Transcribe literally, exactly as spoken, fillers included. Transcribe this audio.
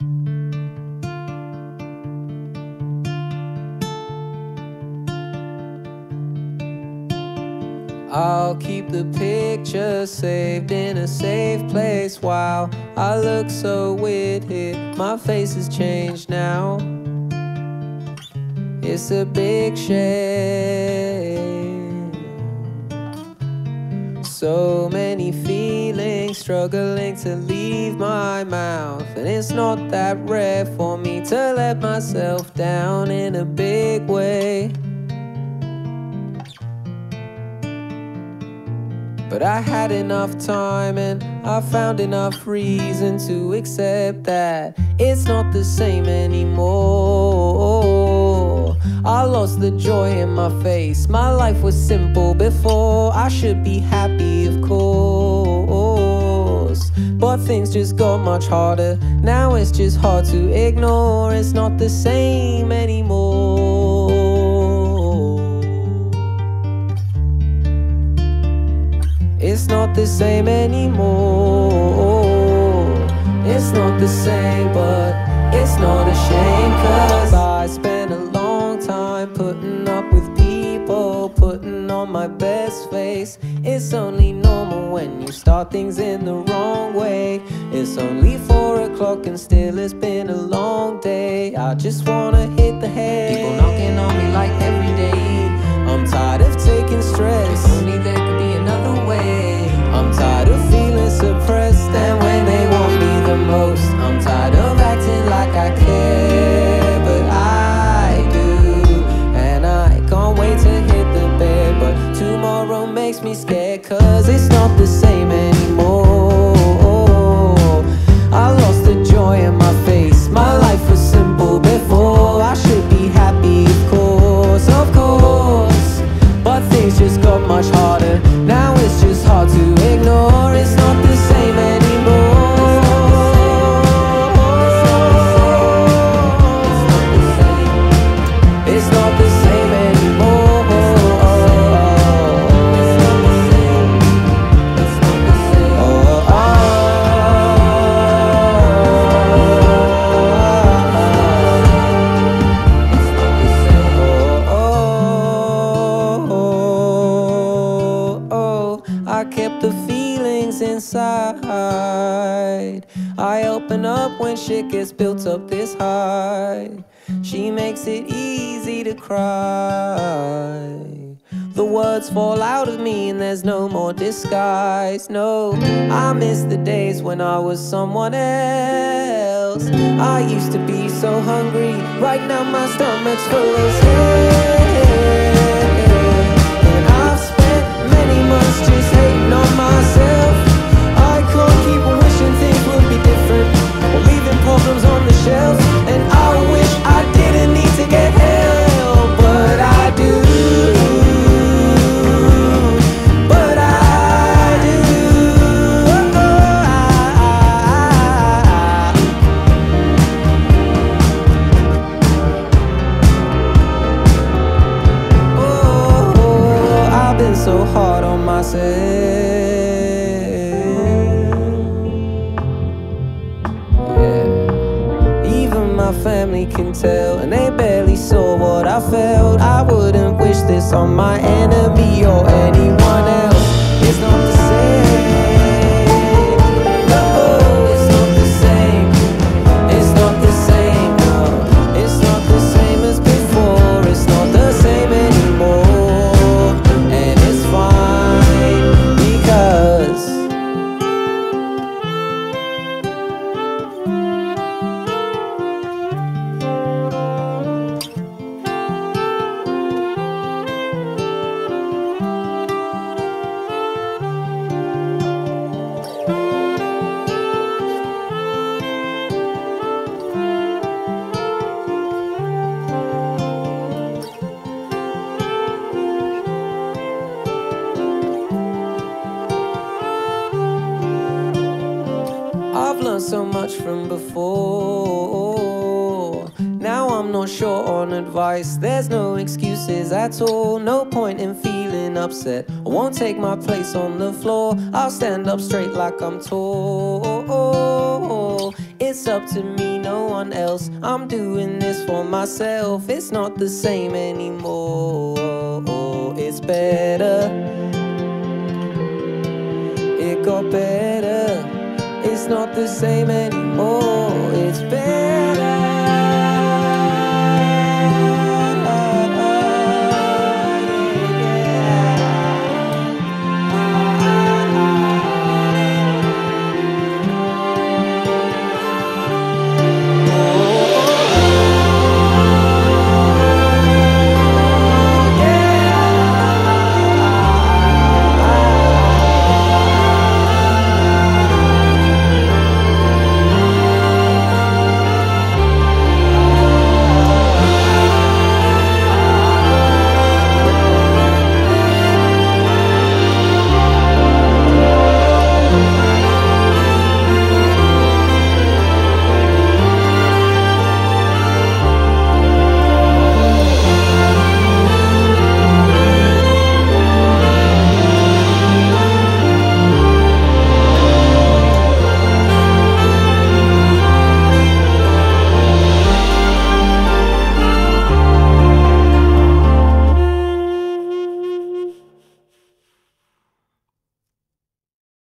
I'll keep the picture saved in a safe place. Wow, I look so weird here. My face has changed now. It's a big shame. So many feelings struggling to leave my mouth, and it's not that rare for me to let myself down in a big way. But I had enough time and I found enough reason to accept that it's not the same anymore. I lost the joy in my face. My life was simple before. I should be happy, of course, but things just got much harder. Now it's just hard to ignore. It's not the same anymore. It's not the same anymore. It's not the same, but it's not a shame, 'cause I spent a long time putting up with people, putting on my best face. It's only normal when you start things in the wrong way. It's only four o'clock and still it's been a long day. I just wanna hit the head. People knocking on me like every day. I'm tired of taking stress. If only there could be another way. I'm tired of feeling suppressed, and when they want me the most, I'm tired of acting like I care, but I do. And I can't wait to hit the bed, but tomorrow makes me scared, 'cause it's not the same anymore. I lost the joy in my face. My life was simple before. I should be happy, of course, of course, but things just got much harder. Now it's just hard to ignore. It's not the same anymore. It's not the same anymore. It's not the same. It's not the same. Oh, oh, it's not the same. Oh, oh, oh. I kept the feelings inside. I open up when shit gets built up this high. She makes it easy to cry. The words fall out of me and there's no more disguise. No, I miss the days when I was someone else. I used to be so hungry. Right now my stomach's full as hell. And I've spent many months just hating on myself. I can't keep wishing things would be different, or leaving problems on the shelf. And I wish I didn't need to get help, but I do. But I do. Oh, I've been so hard on myself. My family can tell, and they barely saw what I felt. I wouldn't wish this on my enemy or anyone else. It's not the same. No, it's not the same. It's not the same. No, it's not the same as before. It's not the same anymore, and it's fine, because I've learned so much from before. Now I'm not short on advice. There's no excuses at all. No point in feeling upset. I won't take my place on the floor. I'll stand up straight like I'm tall. It's it's up to me, no one else. I'm doing this for myself. It's not the same anymore. It's better. It got better. It's not the same anymore.